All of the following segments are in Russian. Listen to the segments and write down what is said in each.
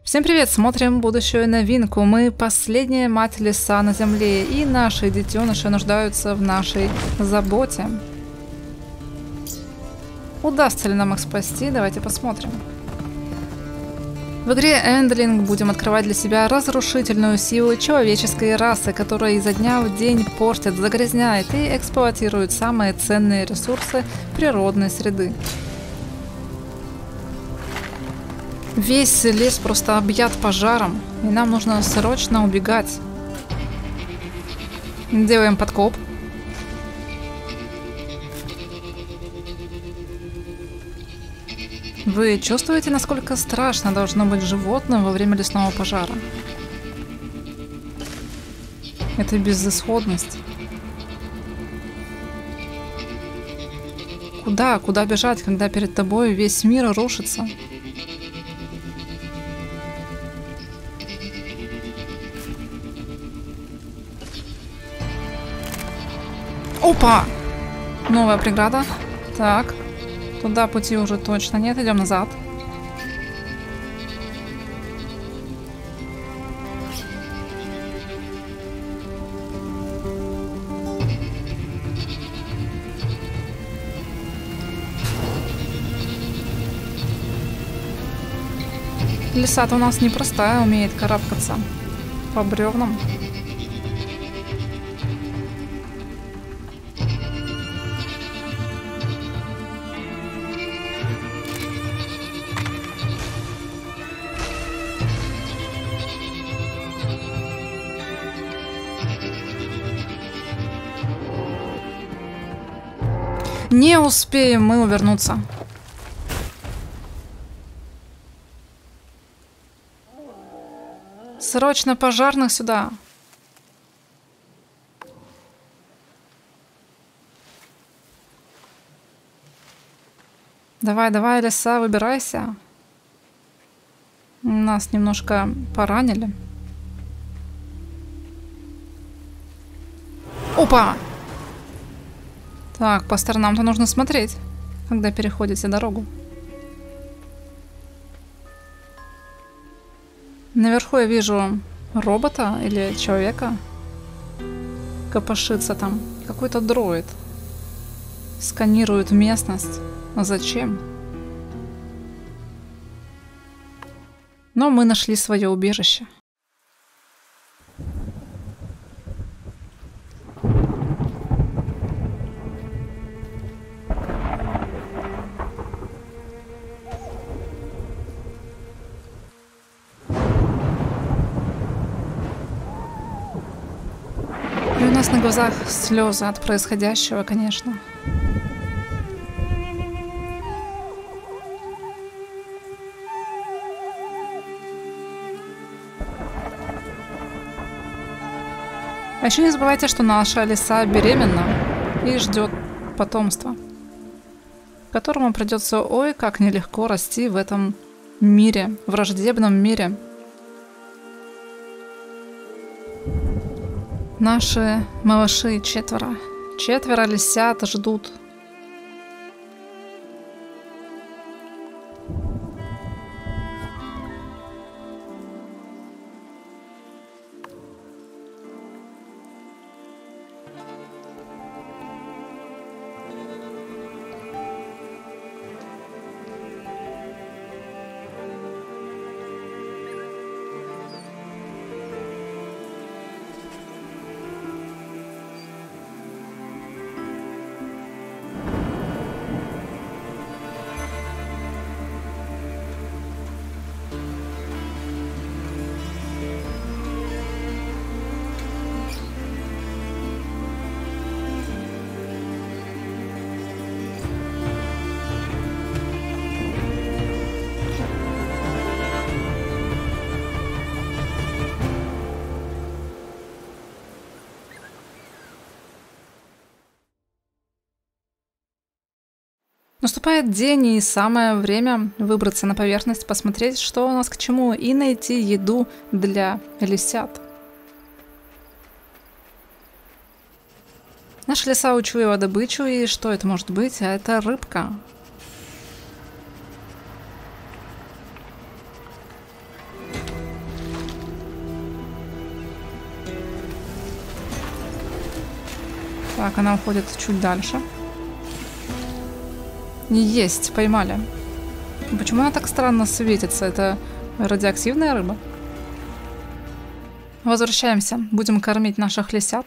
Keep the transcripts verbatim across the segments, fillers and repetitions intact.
Всем привет! Смотрим будущую новинку. Мы последняя мать леса на земле, и наши детеныши нуждаются в нашей заботе. Удастся ли нам их спасти? Давайте посмотрим. В игре Эндлинг будем открывать для себя разрушительную силу человеческой расы, которая изо дня в день портит, загрязняет и эксплуатирует самые ценные ресурсы природной среды. Весь лес просто объят пожаром, и нам нужно срочно убегать. Делаем подкоп. Вы чувствуете, насколько страшно должно быть животным во время лесного пожара? Это безысходность. Куда? Куда бежать, когда перед тобой весь мир рушится? Опа! Новая преграда. Так. Туда пути уже точно нет. Идем назад. Лиса-то у нас непростая, умеет карабкаться по бревнам. Не успеем мы увернуться. Срочно пожарных сюда. Давай, давай, лиса, выбирайся. Нас немножко поранили. Опа! Так, по сторонам-то нужно смотреть, когда переходите дорогу. Наверху я вижу робота или человека. Копошится там. Какой-то дроид. Сканирует местность. А зачем? Но мы нашли свое убежище. И у нас на глазах слезы от происходящего, конечно. А еще не забывайте, что наша лиса беременна и ждет потомства, которому придется ой как нелегко расти в этом мире, враждебном мире. Наши малыши четверо. Четверо лисят ждут. Наступает день, и самое время выбраться на поверхность, посмотреть, что у нас к чему, и найти еду для лисят. Наша лиса учуяла добычу, и что это может быть? А это рыбка. Так, она уходит чуть дальше. Есть, поймали. Почему она так странно светится? Это радиоактивная рыба? Возвращаемся. Будем кормить наших лисят.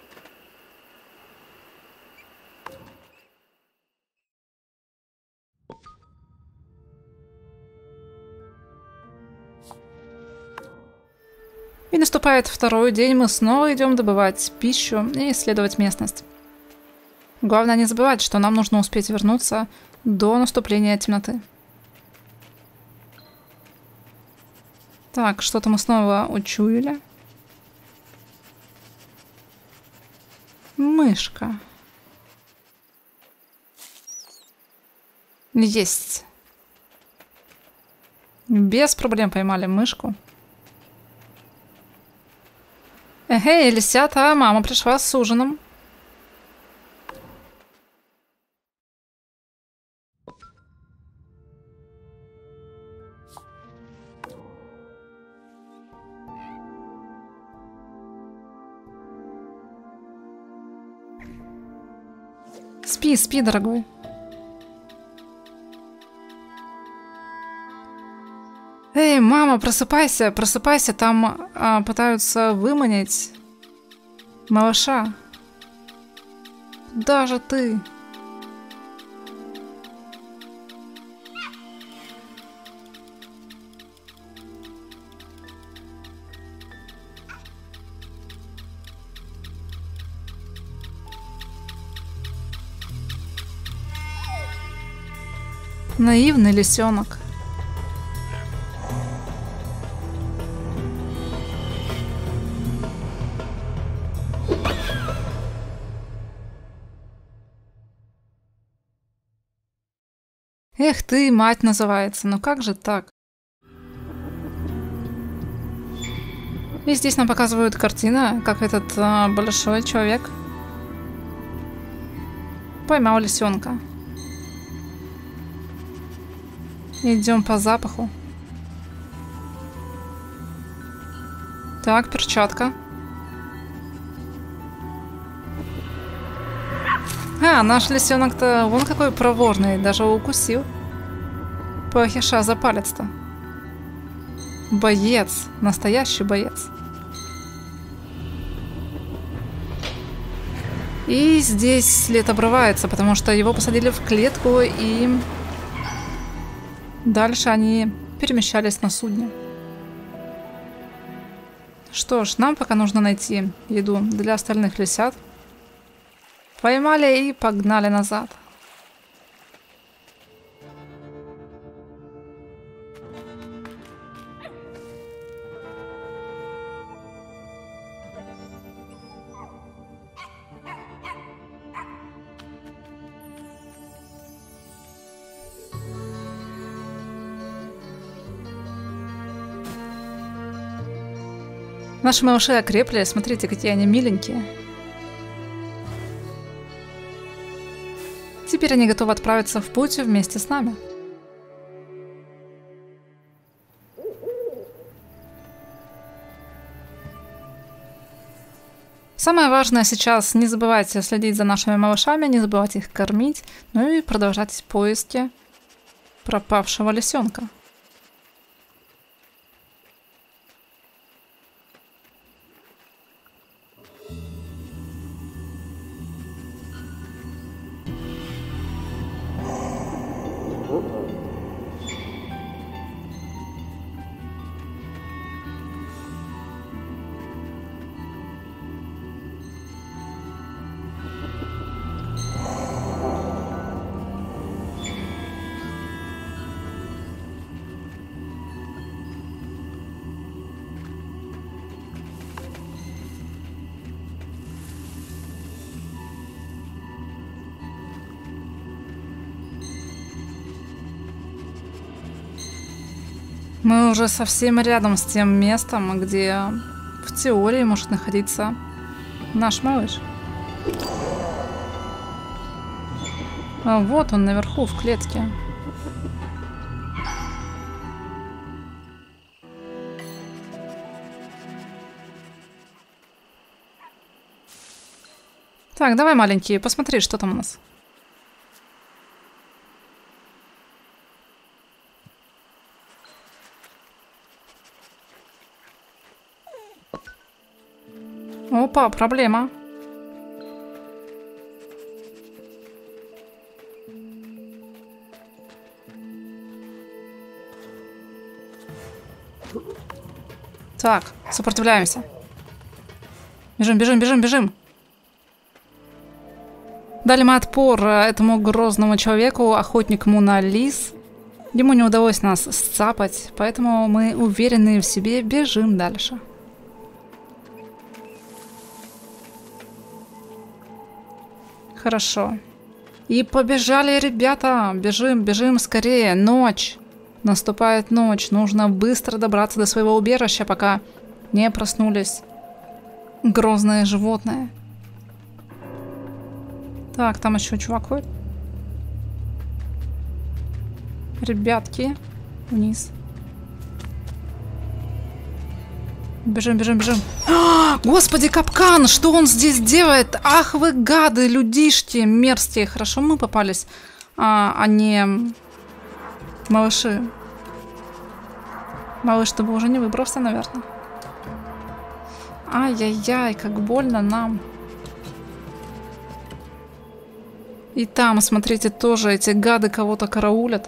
И наступает второй день, мы снова идем добывать пищу и исследовать местность. Главное не забывать, что нам нужно успеть вернуться до наступления темноты. Так, что-то мы снова учуяли. Мышка. Есть. Без проблем поймали мышку. Эй, лисята, мама пришла с ужином. Спи, спи, дорогой. Эй, мама, просыпайся, просыпайся, там а, пытаются выманить малыша. Даже ты. Наивный лисенок. Эх ты, мать называется, ну как же так? И здесь нам показывают картина, как этот а, большой человек поймал лисенка. Идем по запаху. Так, перчатка. А, наш лисенок-то вон какой проворный, даже укусил плохиша за палец-то. Боец, настоящий боец. И здесь след обрывается, потому что его посадили в клетку, и дальше они перемещались на судне. Что ж, нам пока нужно найти еду для остальных лисят. Поймали и погнали назад. Наши малыши окрепли, смотрите, какие они миленькие. Теперь они готовы отправиться в путь вместе с нами. Самое важное сейчас — не забывайте следить за нашими малышами, не забывайте их кормить, ну и продолжать поиски пропавшего лисенка. Мы уже совсем рядом с тем местом, где в теории может находиться наш малыш. А вот он наверху в клетке. Так, давай, маленький, посмотри, что там у нас. Опа, проблема. Так, сопротивляемся. Бежим, бежим, бежим, бежим. Дали мы отпор этому грозному человеку, охотнику на лис. Ему не удалось нас сцапать, поэтому мы, уверенные в себе, бежим дальше. Хорошо. И побежали, ребята. Бежим, бежим скорее. Ночь. Наступает ночь. Нужно быстро добраться до своего убежища, пока не проснулись грозные животные. Так, там еще чувак ходит. Ребятки, вниз. Бежим, бежим, бежим. А, господи, капкан! Что он здесь делает? Ах вы гады, людишки, мерзкие. Хорошо, мы попались, а, а не малыши. Малыш, ты бы уже не выбрался, наверное. Ай-яй-яй, как больно нам. И там, смотрите, тоже эти гады кого-то караулят.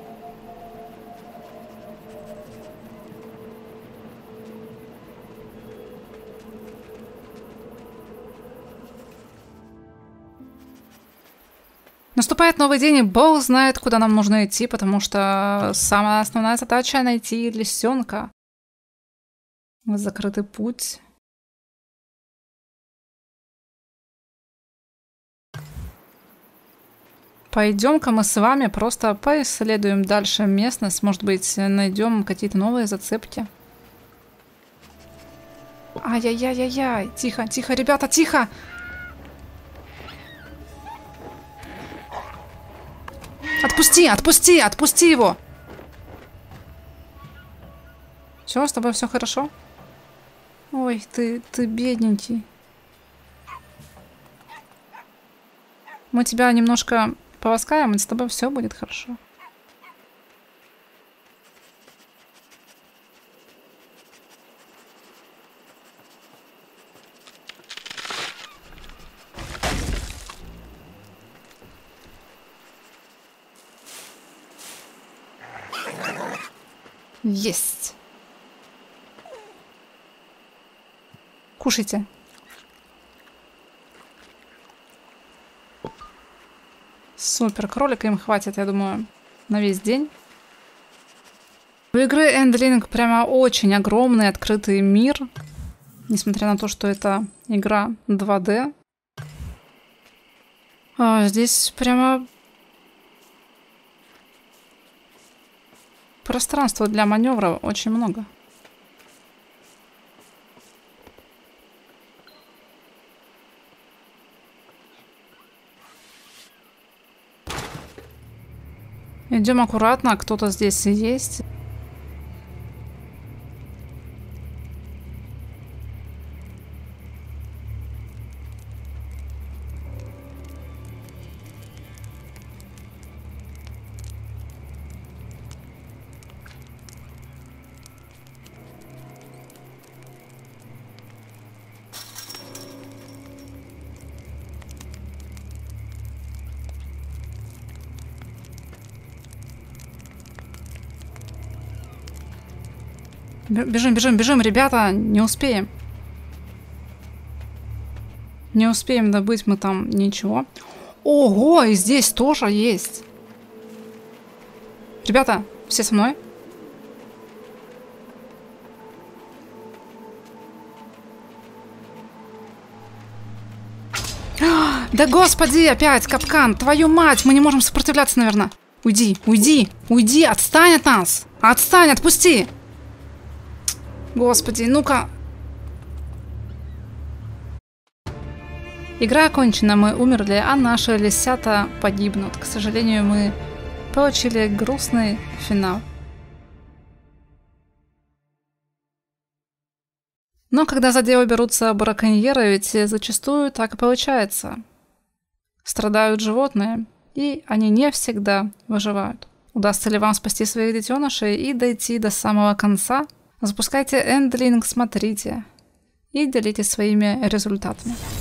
Наступает новый день, и Бог знает, куда нам нужно идти, потому что самая основная задача — найти лисенка. Закрытый путь. Пойдем-ка мы с вами просто поисследуем дальше местность. Может быть, найдем какие-то новые зацепки. Ай-яй-яй-яй-яй. Тихо, тихо, ребята, тихо! Отпусти, отпусти, отпусти его! Все, с тобой все хорошо? Ой, ты, ты бедненький. Мы тебя немножко поласкаем, и с тобой все будет хорошо. Есть. Кушайте. Супер, кролика им хватит, я думаю, на весь день. У игры Endling прямо очень огромный открытый мир. Несмотря на то, что это игра два дэ. А, здесь прямо пространства для маневра очень много. Идем аккуратно, кто-то здесь есть. Бежим, бежим, бежим, ребята, не успеем. Не успеем добыть мы там ничего. Ого, и здесь тоже есть. Ребята, все со мной? Да господи, опять капкан, твою мать, мы не можем сопротивляться, наверное. Уйди, уйди, уйди, отстань от нас. Отстань, отпусти. Господи, ну-ка. Игра окончена, мы умерли, а наши лисята погибнут. К сожалению, мы получили грустный финал. Но когда за дело берутся браконьеры, ведь зачастую так и получается. Страдают животные, и они не всегда выживают. Удастся ли вам спасти своих детенышей и дойти до самого конца? Запускайте Эндлинг, смотрите и делитесь своими результатами.